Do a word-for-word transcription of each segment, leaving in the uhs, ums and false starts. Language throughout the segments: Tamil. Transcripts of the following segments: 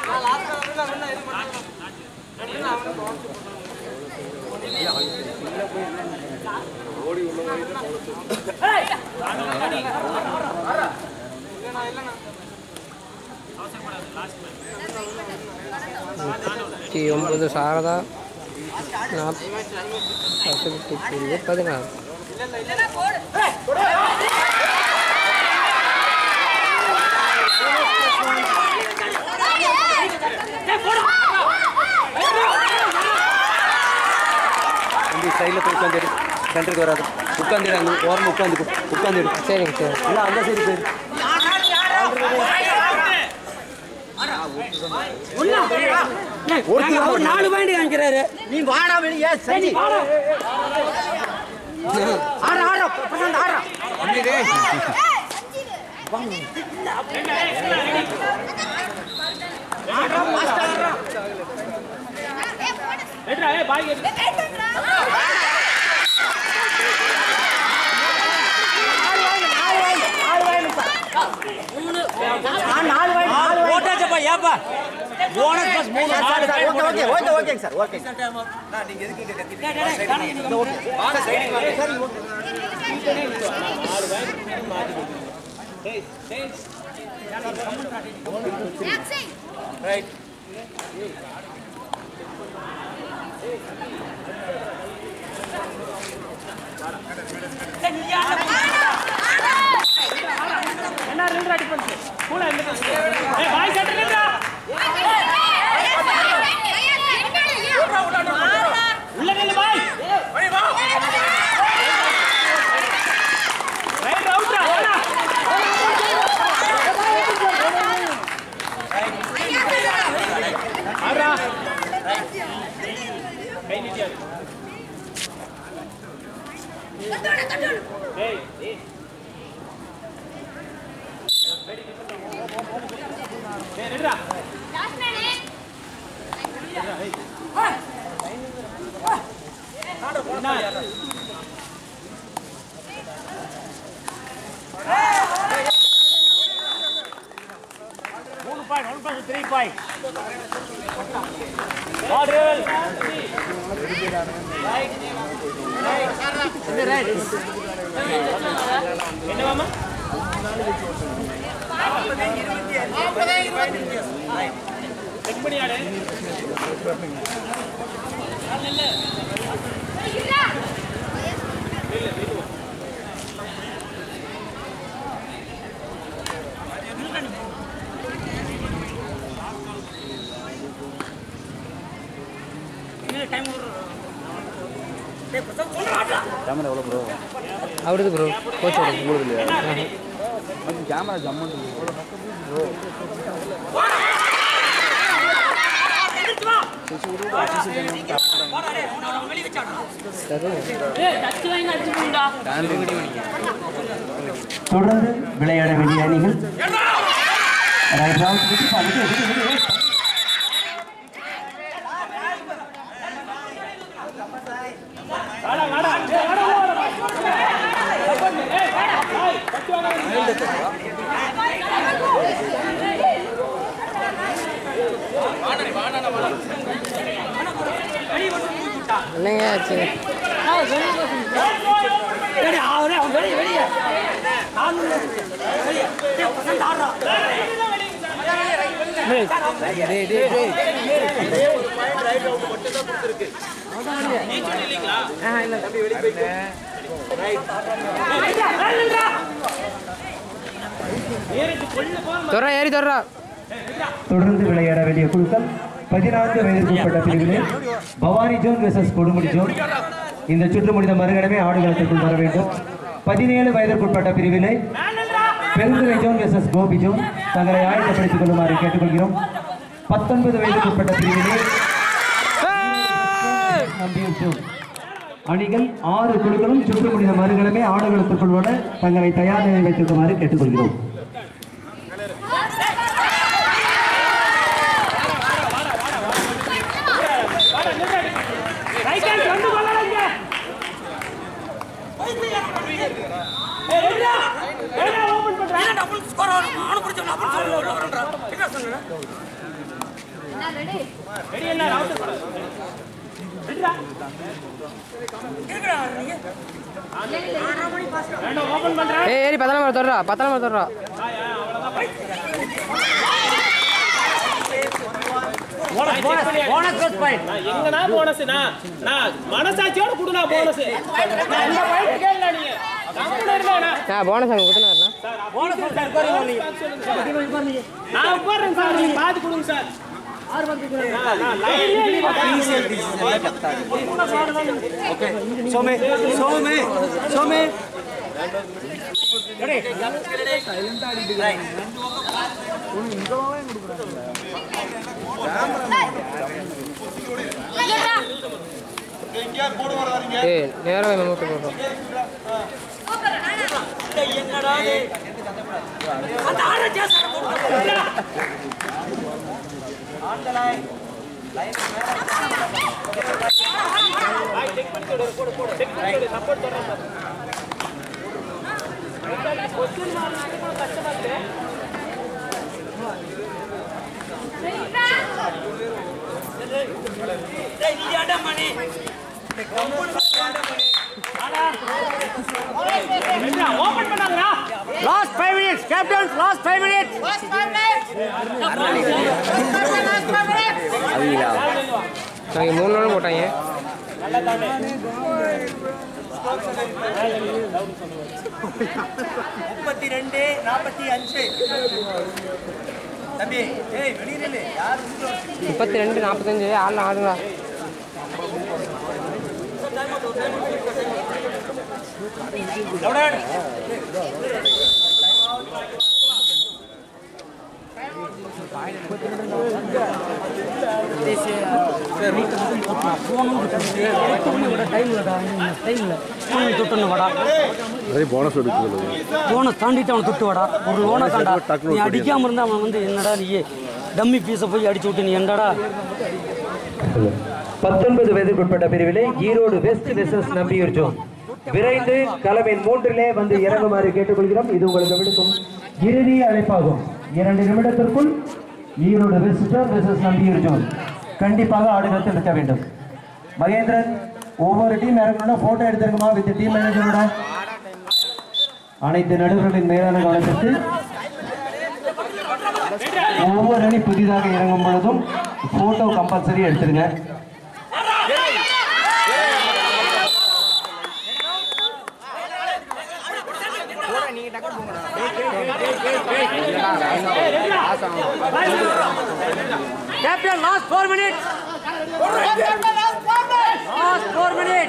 ஒன்பது சாரதா பதினாறு சைடில் போய் உட்காந்துடு சென்டருக்கு வராது உட்காந்துடு அங்கே ஓரமாக உட்காந்து உட்காந்துடு சரிங்க சார் இல்லை அந்த சைடு போயிரு ஒரு நாலு பாயிண்ட் காமிக்கிறாரு நீ வாடா வெளியே சரி ஆறா ஆறா பிரசாந்த் ஆறா ஆறா மாஸ்டர் ஆறா ஏட்ரா ஏ பாய் நாலு வாய் நாலு வாய் ஓட்டாச்சப்பா ஏப்பா போனஸ் பஸ் மூணு okay okay okay sir okay நான் நீங்க எதுக்கு இங்க கத்திட்டீங்க ஓகே வாங்க சைடு வாங்க சார் நாலு வாய் மாத்தி டேய் டேய் ரைட் என்ன ரெண்டு அடி பண்ணு கூட ஏய் பாய் செட்டர் நின்றா உள்ள நில்லு பாய் போய் வா ரைட் அவுட்ரா ஆறா கை நீட்டியா கட்டோட கட்டோட ஏய் ஏய் ஏய் ரெடிடா ஜாஸ்மேனே ஏய் காட போடா மூணு பாயிண்ட் ஒன்று plus three point order right right என்ன மாமா நாற்பது இருபத்தி செக் பண்ணி ஆடு இல்ல இல்ல டைம் டேய் பிரசாந்த் சொல்றா கேமரா எவ்வளவு ப்ரோ அவருக்கு ப்ரோ கோச் உங்களுக்கு இல்லையா அது கேமரா ஜம்மன் ப்ரோ தொடர்ந்து விளையாட வேண்டிய அணிகள் என்னங்க ஆச்சு தொறா ஏறி தொறா தொடர்ந்து விளையாட வேண்டிய குழுக்கள் பதினான்கு வயதிற்குட்பட்ட பிரிவிலே Bhavani zone versus Kodumudi zone. இந்த சுற்று முடிந்த மறுகணமே ஆடுகளத்திற்குள் வர வேண்டும். பதினேழு வயதிற்குட்பட்ட பிரிவிலே Perundurai zone versus Gobi zone தங்களை ஆயத்தப்படுத்திக் கொள்ளுமாறு கேட்டுக்கொள்கிறோம். பத்தொன்பது வயதிற்குட்பட்ட பிரிவிலே நம்பியூர் ஜோன் அணிகள் ஆறு குழுக்களும் சுற்று முடிந்த மறுகணமே ஆடுகளத்திற்குள் வர தங்களை தயார் நிலையில் வைத்திருக்குமாறு கேட்டுக்கொள்கிறோம். ஏய் ஏறி பத்தாம் நம்பர் தொடரா பத்தாம் நம்பர் தொடரா எங்கனா போனஸ் மனசாட்சியோட கொடுனா போனஸ் நான் போனஸ் அங்கே கொடுத்துனாருண்ணா நான் உட்கார்றேன் சார் நீங்க பார்த்து கொடுங்க சார் ஓகே சோமே சோமே சோமே ஏய் நேராக மெமோட்டு போடுறோம் Last five minutes, captains. Last five minutes. Last five minutes. நாங்கள் மூணு நாளும் போட்டாங்க முப்பத்தி ரெண்டு நாற்பத்தி அஞ்சு தம்பி ஏய் வெளியில யார் முப்பத்தி ரெண்டு நாற்பத்தஞ்சு ஆள் ஆடுங்களா போனஸ் தாண்டிட்டு அவனை தொட்டு வாடா ஒரு லோனை தாண்டா நீ அடிக்காம இருந்தா அவன் வந்து என்னடா நீ டம்மி பீஸை போய் அடிச்சு விட்டு நீ என்னடா பத்தொன்பது வயதுக்குட்பட்ட பிரிவிலே Erode west versus Nambiyur zone விரைந்து களமின் மூன்றிலே வந்து இறங்குமாறு கேட்டுக்கொள்கிறோம். இது உங்களுக்கு விடுக்கும் இறுதி அழைப்பாகும். இரண்டு நிமிடத்திற்குள் Erode west zone versus Nambiyur zone கண்டிப்பாக ஆடுகளத்தில் இருக்க வேண்டும். மகேந்திரன் ஒவ்வொரு டீம் இறங்கணும்னா போட்டோ எடுத்திருக்குமா வித் டீம் மேனேஜரோட அனைத்து நடுவர்களின் மேலான கவனத்திற்கு ஒவ்வொரு அணி புதிதாக இறங்கும் பொழுதும் போட்டோ கம்பல்சரி எடுத்துருங்க. Captain, last four minutes. Last four minutes.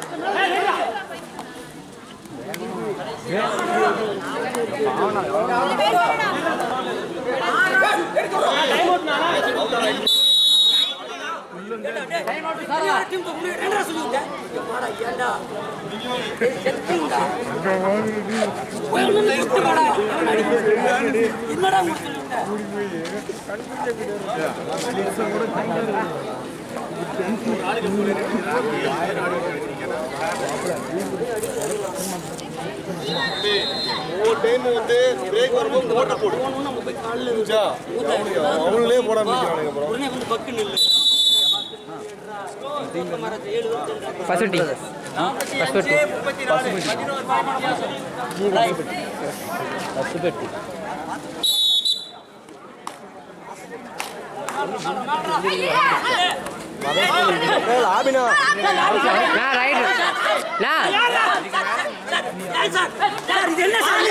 அவங்களே போடாம பசுட்டி பசுட்டி பசுபெட்டி ஆபினா நான் ரைட் நான் இது என்ன சார்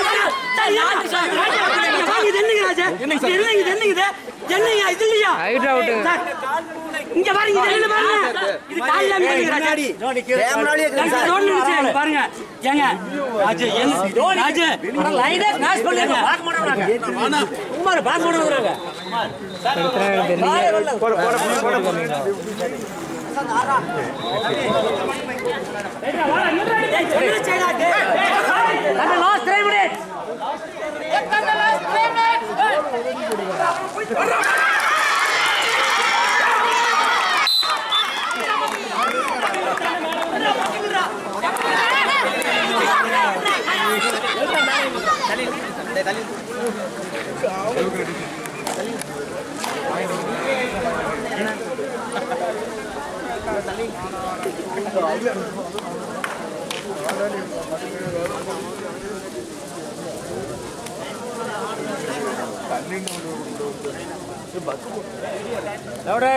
இது என்னங்க ராஜா என்னங்க இது என்னங்க என்னங்க இது இல்லையா ரைட் அவுட் இங்க பாருங்க இது என்ன பாருங்க இது கால்ல மீனுங்க ராஜா கேமராலயே ஜோன் நினைச்சு பாருங்க ஏங்க ராஜா என்ன ராஜா லைனே கிராஸ் பண்ணுங்க பாஸ் பண்றாங்க குமார் பாஸ் பண்றாங்க போட போட போட last three minutes last three minutes. தள்ளி Loaded.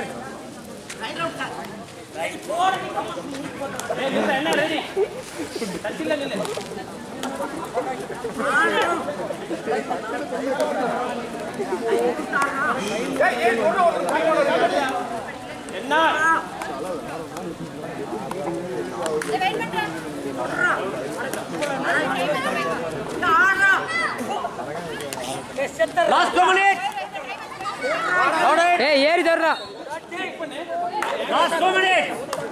Last two minutes. Loaded. ஏய் ஏறி தர்றா Last two minutes.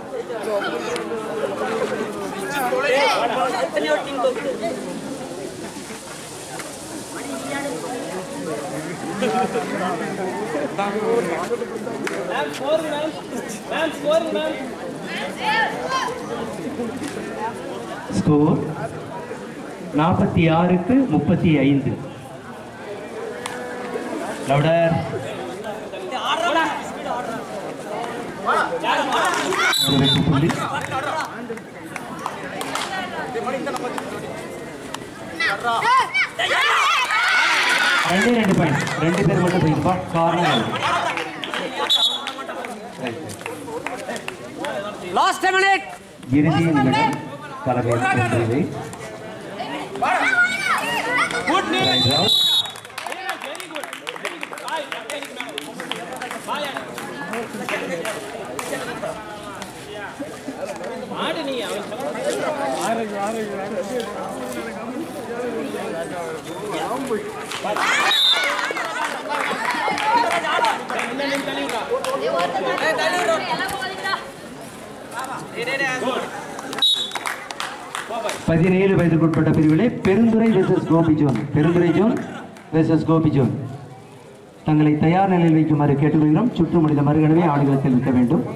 ஸ்கோர் நாற்பத்தி ஆறுக்கு முப்பத்தி ஐந்து. லவுடர் ஒரு வெற்றி புள்ளி. ரெண்டு ரெண்டு பாயிண்ட் ரெண்டு பேர் மட்டும் போயிருப்பா காரணம். Last ten minutes. இறுதி நிமிடம் தலைமை பதினேழு வயதுக்குட்பட்ட பிரிவிலே Perundurai versus Gobi zone Perundurai zone versus Gobi zone தங்களை தயார் நிலையில் வைக்குமாறு கேட்டுக்கொள்கிறோம். சுற்று முடிந்த மறுகணமே ஆடுகளை தெரிவிக்க வேண்டும்.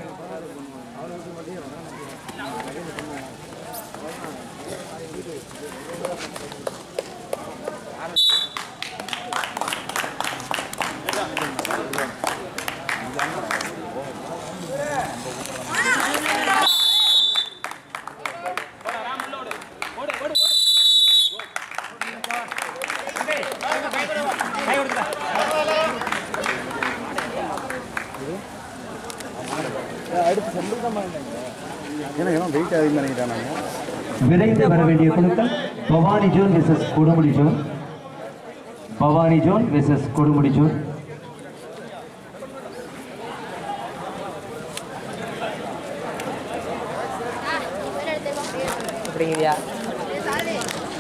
விரைந்து வர வேண்டிய குழுக்கள் Bhavani zone versus Kodumudi zone. Bhavani zone versus Kodumudi zone. அப்படிங்கிறியா